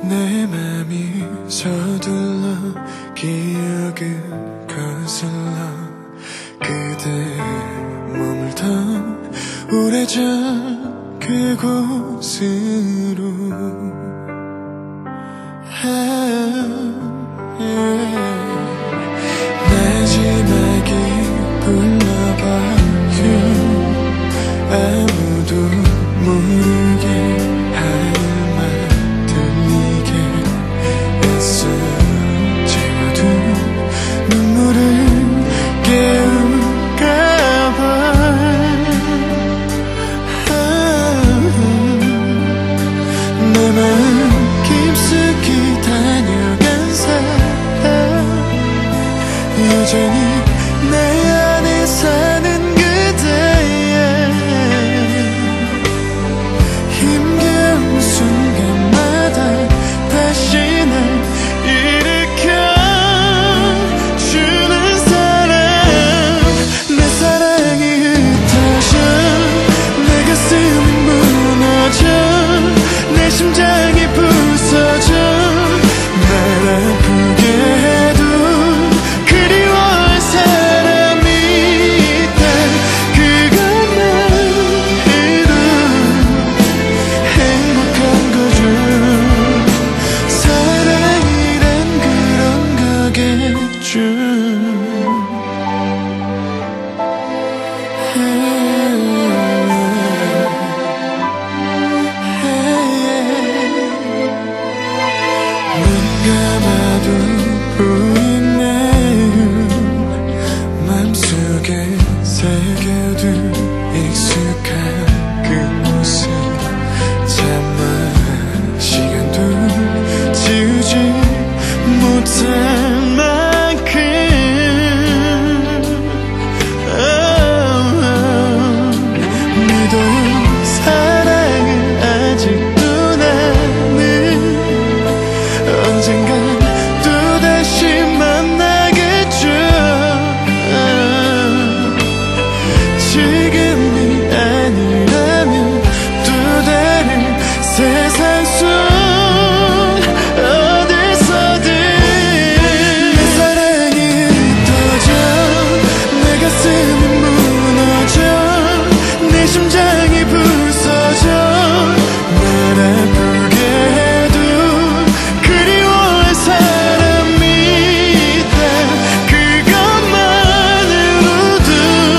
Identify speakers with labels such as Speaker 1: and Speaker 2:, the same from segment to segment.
Speaker 1: 내 맘이 서둘러 기억은 거슬러 그대 머물던 오래전 그곳으로 마지막이 불러봐요. 아무도 모르게 할 말 들리게 애써 채워둔 눈물을 깨울까봐. 내 마음 깊숙이 다녀간 사람 여전히 내 안에 사는 그대의 힘겨운 순간마다 다시 날 일으켜주는 사람. 내 사랑이 흩어져 내 가슴이 무너져 내 심장이 부서져 날 아프게 해도 그리워할 사람이 있다. 그것만으로 행복한 거죠. 사랑이란 그런 거겠죠. 눈 감아도 보이네요. 맘속에 새겨둔 익숙한 그 모습. 차마 시간도 지우지 못할 만큼 믿어요. 사랑을 아직도 나는 언젠간 또다시 만나겠죠. 지금이 아니라면 또 다른 세상 속 어디서든 내 사랑이 흩어져 내 가슴이 무너져 내 심장이 부서져 날 아프게 해도 그리워할 사람이 있다. 그것만으로도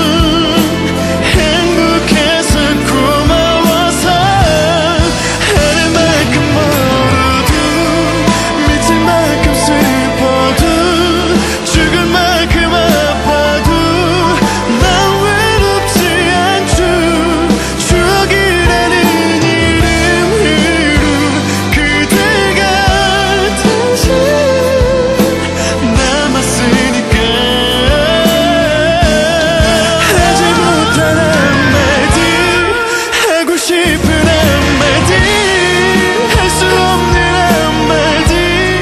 Speaker 1: 행복해서 고마워서 하늘 만큼 멀어도 미칠 만큼 슬퍼도 죽을 만큼 아파도 난 외롭지 않죠. 추억이라는 이름으로 그대가 다시 남았으니까. 하지 못한 한마디 하고 싶은 한마디 할 수 없는 한마디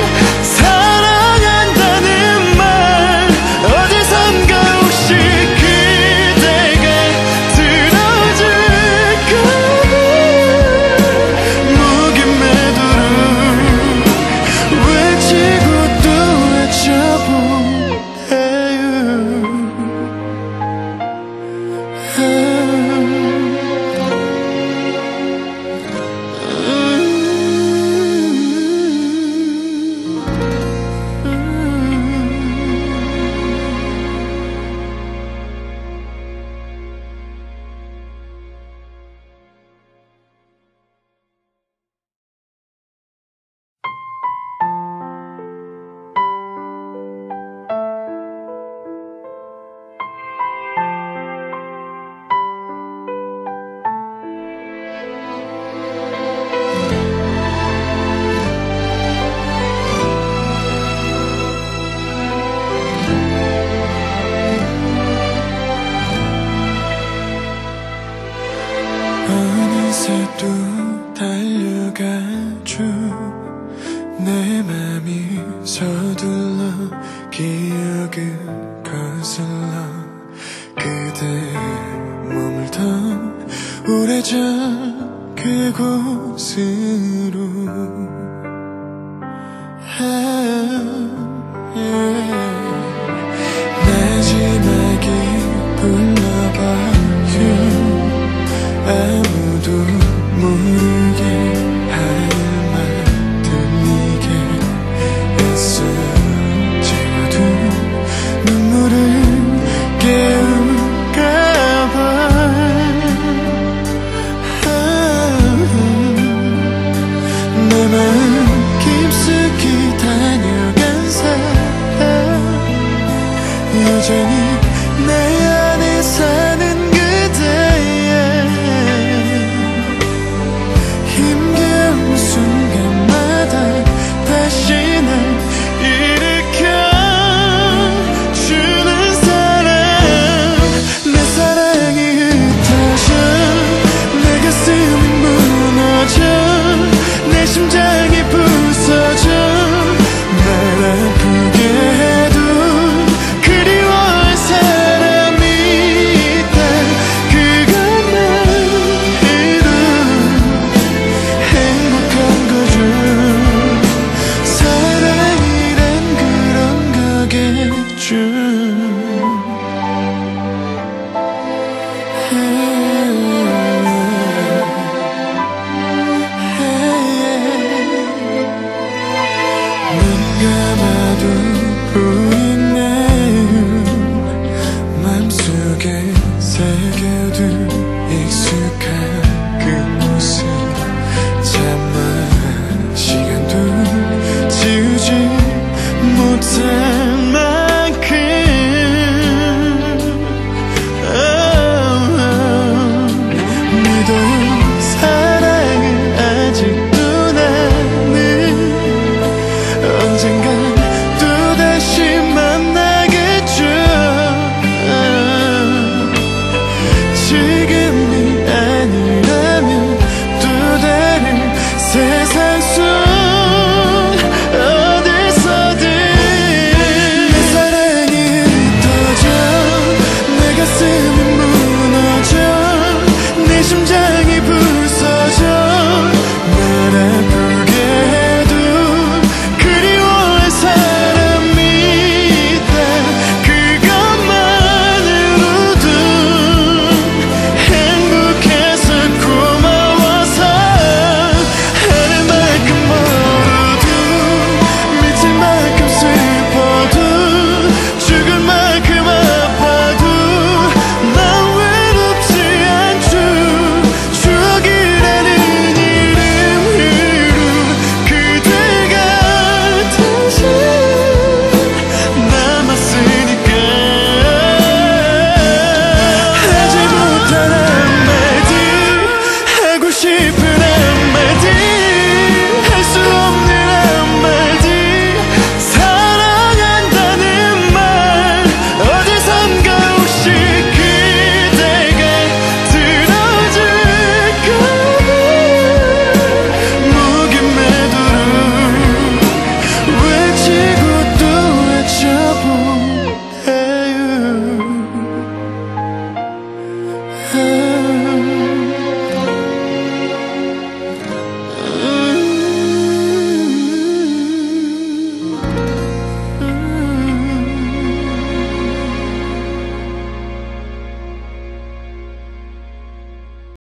Speaker 1: 사랑한다는 말 어디선가 혹시 그대가 들어줄까. 목이 매도록 외치고 또 어느새 또 달려가죠. 내 맘이 서둘러 기억은 거슬러 그대 머물던 오래전 그곳으로 감아